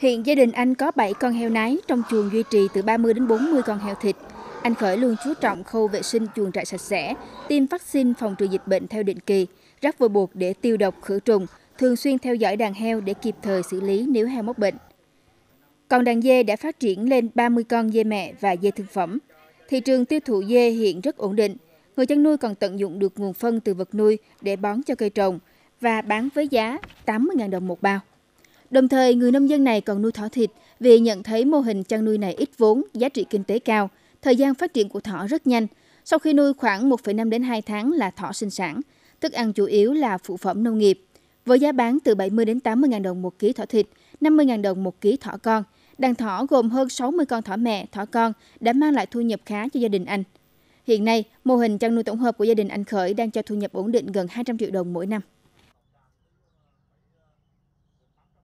Hiện gia đình anh có 7 con heo nái, trong chuồng duy trì từ 30 đến 40 con heo thịt. Anh Khởi luôn chú trọng khâu vệ sinh chuồng trại sạch sẽ, tiêm vaccine phòng trừ dịch bệnh theo định kỳ, rắc vôi bột để tiêu độc khử trùng, thường xuyên theo dõi đàn heo để kịp thời xử lý nếu heo mắc bệnh. Còn đàn dê đã phát triển lên 30 con dê mẹ và dê thương phẩm. Thị trường tiêu thụ dê hiện rất ổn định. Người chăn nuôi còn tận dụng được nguồn phân từ vật nuôi để bón cho cây trồng và bán với giá 80.000 đồng một bao. Đồng thời, người nông dân này còn nuôi thỏ thịt vì nhận thấy mô hình chăn nuôi này ít vốn, giá trị kinh tế cao, thời gian phát triển của thỏ rất nhanh. Sau khi nuôi khoảng 1,5 đến 2 tháng là thỏ sinh sản. Thức ăn chủ yếu là phụ phẩm nông nghiệp. Với giá bán từ 70 đến 80.000 đồng một ký thỏ thịt, 50.000 đồng một ký thỏ con, đàn thỏ gồm hơn 60 con thỏ mẹ, thỏ con đã mang lại thu nhập khá cho gia đình anh. Hiện nay, mô hình chăn nuôi tổng hợp của gia đình anh Khởi đang cho thu nhập ổn định gần 200 triệu đồng mỗi năm.